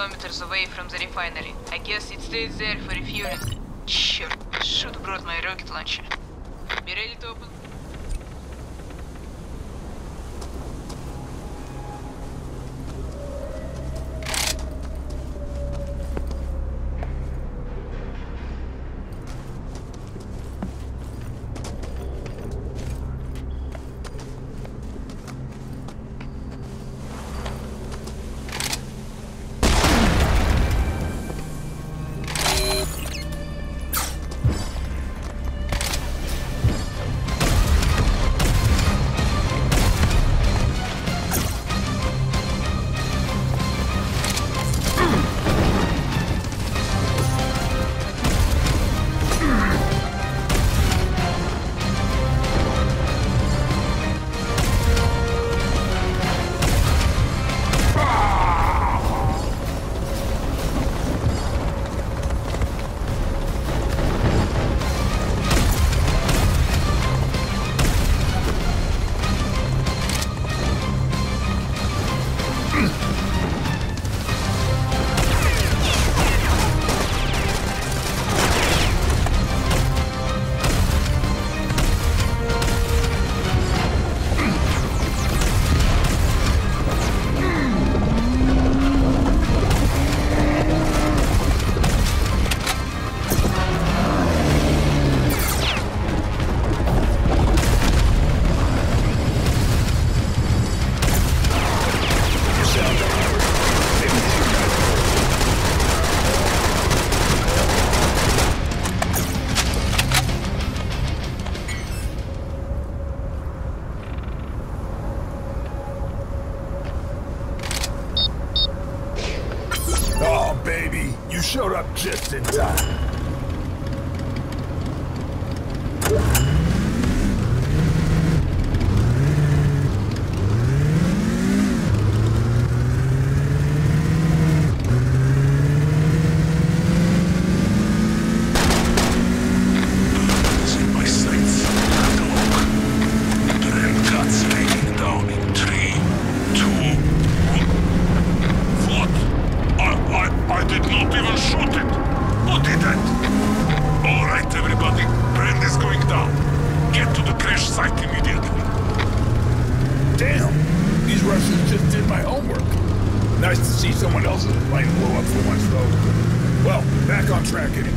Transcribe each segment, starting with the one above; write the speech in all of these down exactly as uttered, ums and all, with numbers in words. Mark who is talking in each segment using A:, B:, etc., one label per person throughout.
A: kilometers away from the refinery. I guess it stayed there for refueling. Черт, should have brought my rocket launcher. Be ready to open.
B: Showed up just in time. Nice to see someone else's plane blow up for once, though. Well, back on track anyway.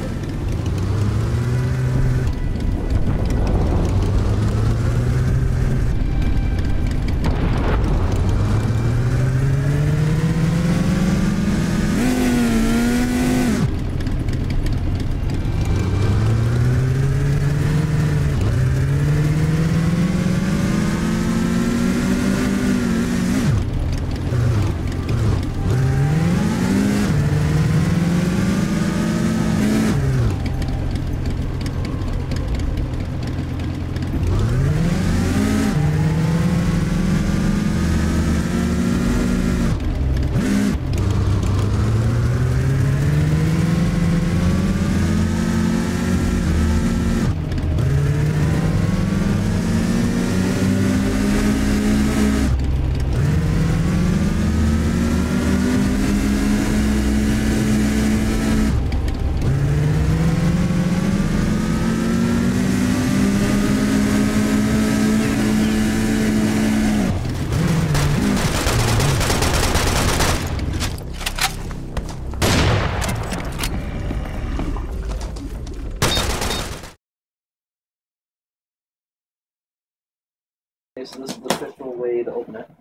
C: So this is the official way to open it.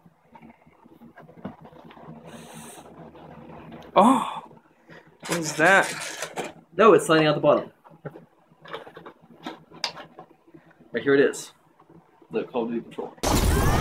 D: Oh! What is that?
C: No, it's sliding out the bottom. Right here it is. The Call of Duty controller.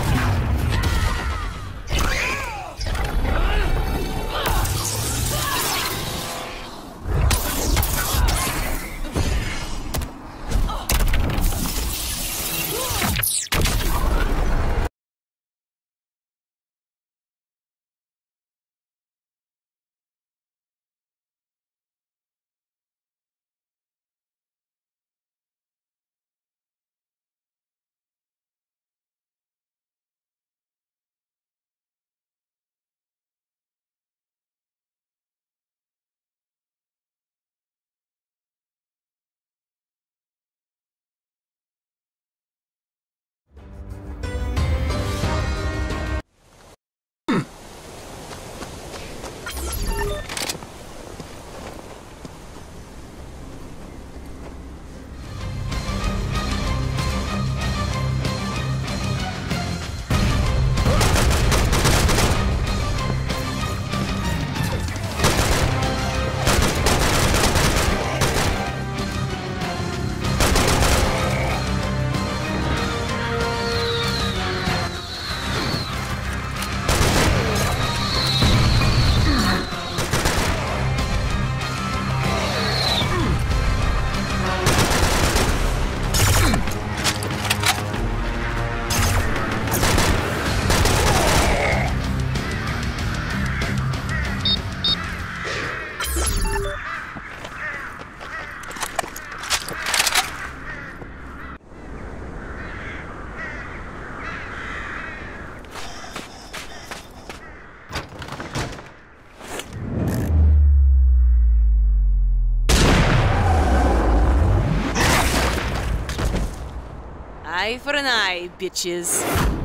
E: Eye for an eye, bitches.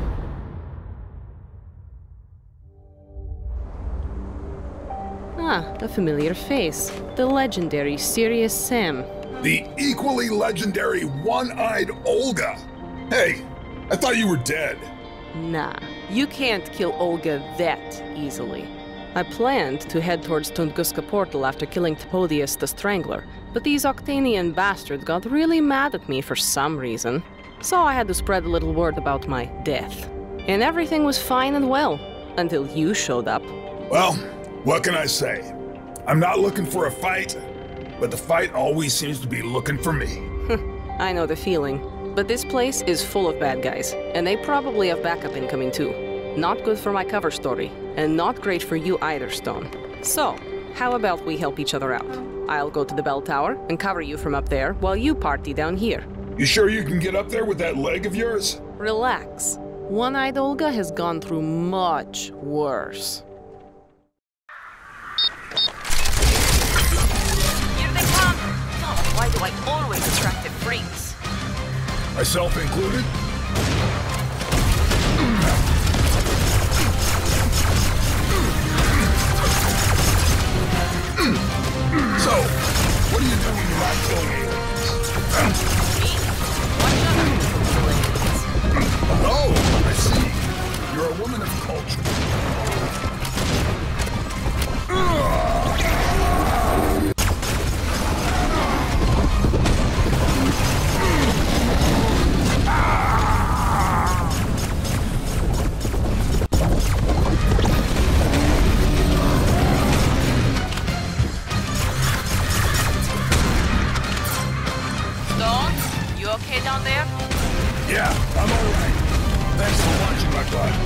E: Ah, a familiar face. The legendary Serious Sam.
B: The equally legendary one-eyed Olga. Hey, I thought you were dead.
E: Nah, you can't kill Olga that easily. I planned to head towards Tunguska Portal after killing Topodius the Strangler, but these Octanian bastards got really mad at me for some reason. So I had to spread a little word about my death. And everything was fine and well, until you showed up.
B: Well, what can I say? I'm not looking for a fight, but the fight always seems to be looking for me.
E: I know the feeling, but this place is full of bad guys, and they probably have backup incoming too. Not good for my cover story, and not great for you either, Stone. So, how about we help each other out? I'll go to the bell tower and cover you from up there while you party down here.
B: You sure you can get up there with that leg of yours?
E: Relax. One-eyed Olga has gone through much worse.
A: Here they come! Oh, why do I always attract the freaks?
B: Myself included? So, what do you do when you're not killing aliens?
A: Me? What other aliens?
B: Oh, I see. You're a woman of culture.
A: Stone, you okay down there?
B: Yeah, I'm alright. Thanks for watching, my bud.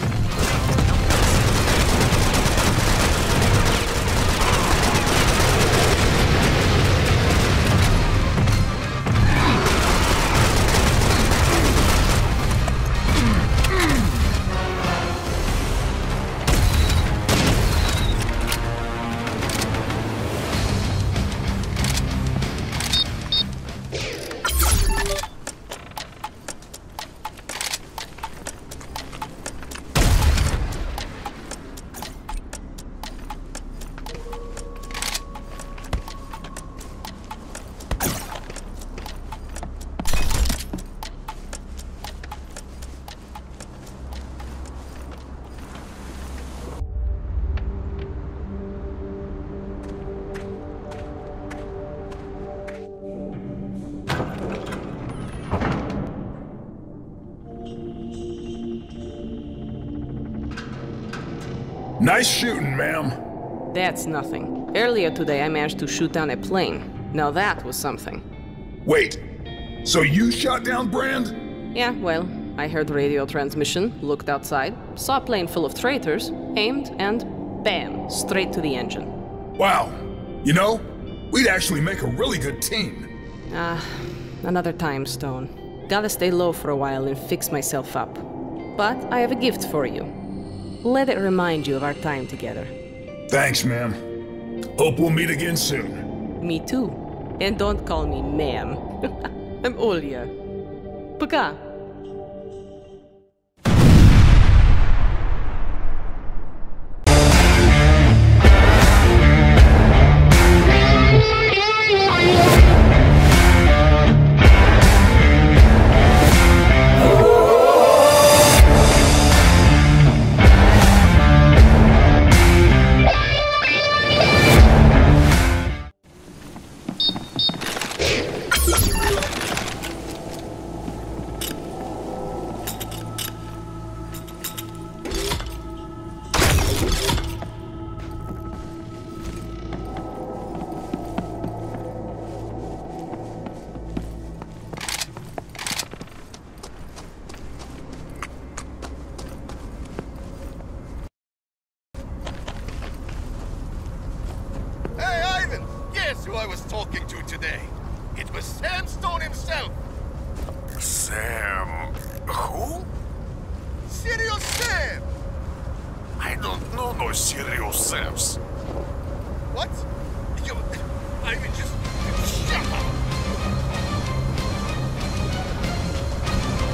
B: Nice shooting, ma'am.
E: That's nothing. Earlier today I managed to shoot down a plane. Now that was something.
B: Wait, so you shot down Brand?
E: Yeah, well, I heard radio transmission, looked outside, saw a plane full of traitors, aimed, and bam, straight to the engine.
B: Wow. You know, we'd actually make a really good team.
E: Ah, another time, Stone. Gotta stay low for a while and fix myself up. But I have a gift for you. Let it remind you of our time together.
B: Thanks, ma'am. Hope we'll meet again soon.
E: Me too. And don't call me ma'am. I'm Olya. Пока.
F: Who I was talking to today. It was Sam Stone himself.
G: Sam... who?
F: Serious Sam!
G: I don't know no serious Sams.
F: What? You... I mean, just... shut up!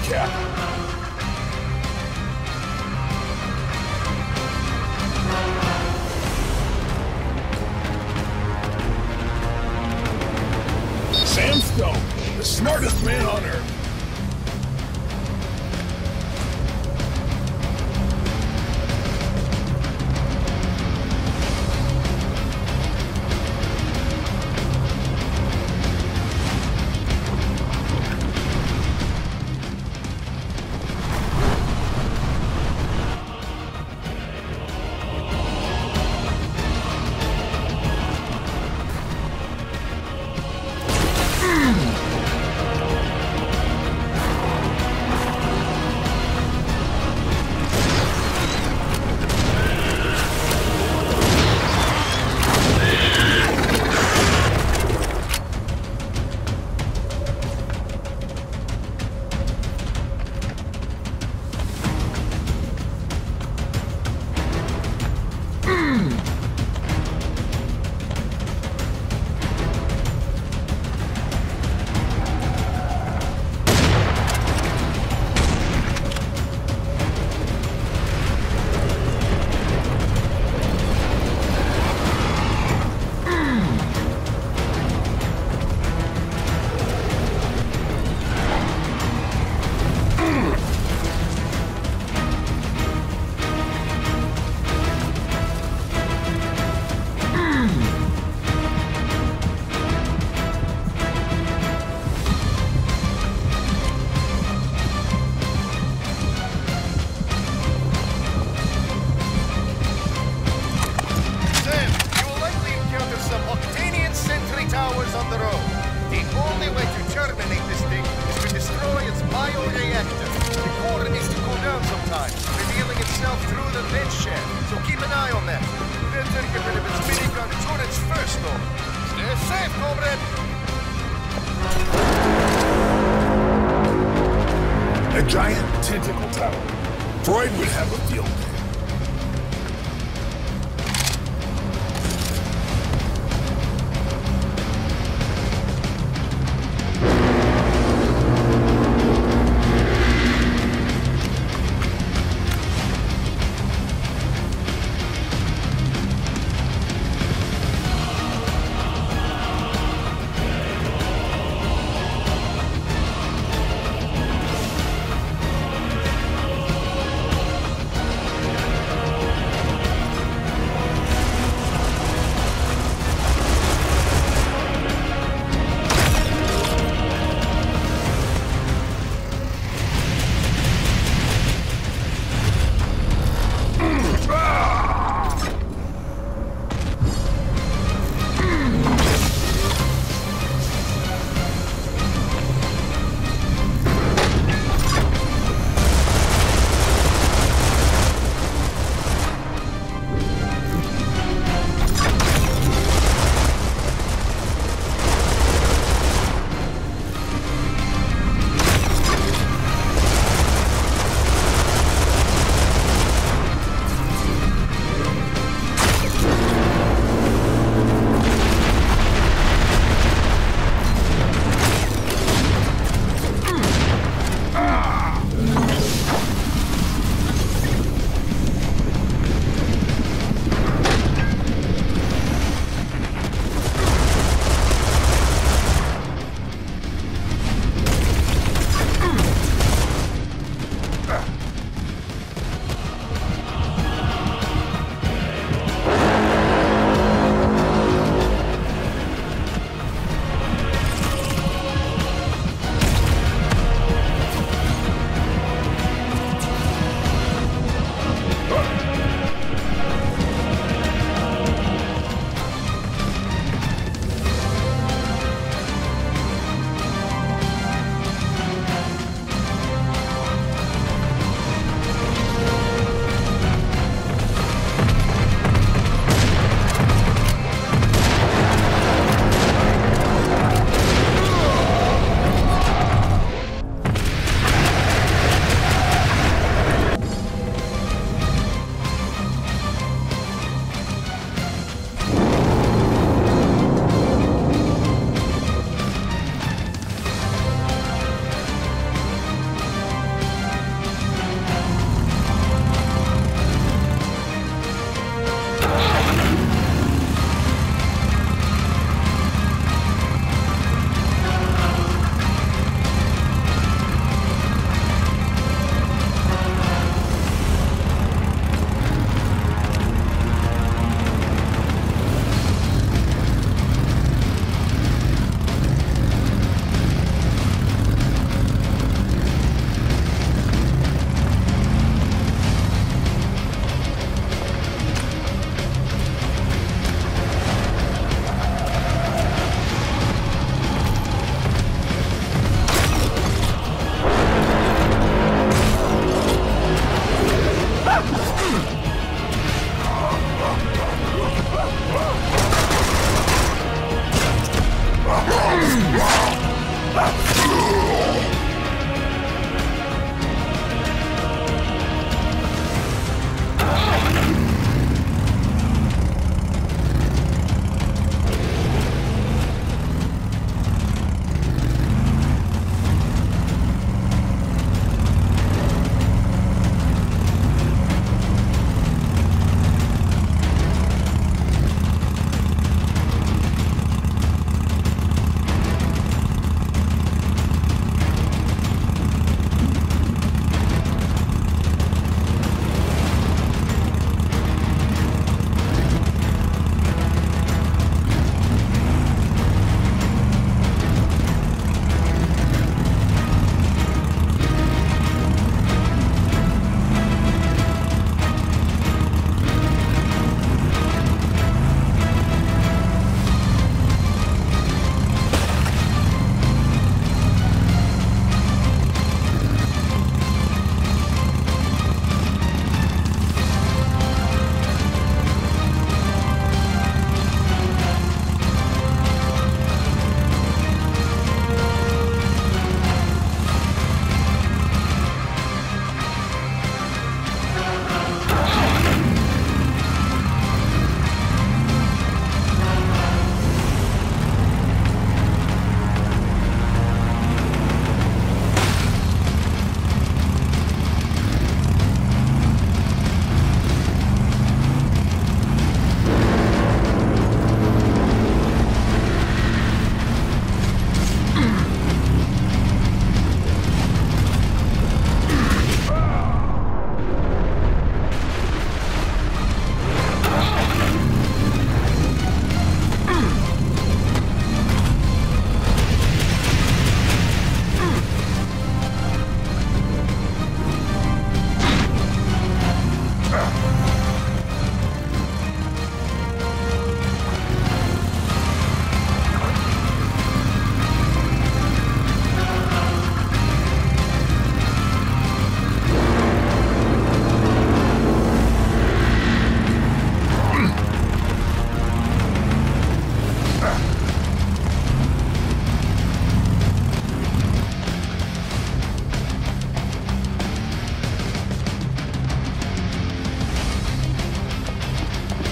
B: Cap. Sam Stone, the smartest man on Earth. A giant tentacle tower. Freud would have a field day.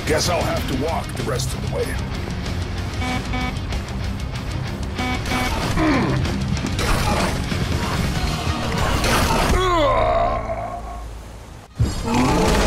B: Guess I'll have to walk the rest of the way. Ugh.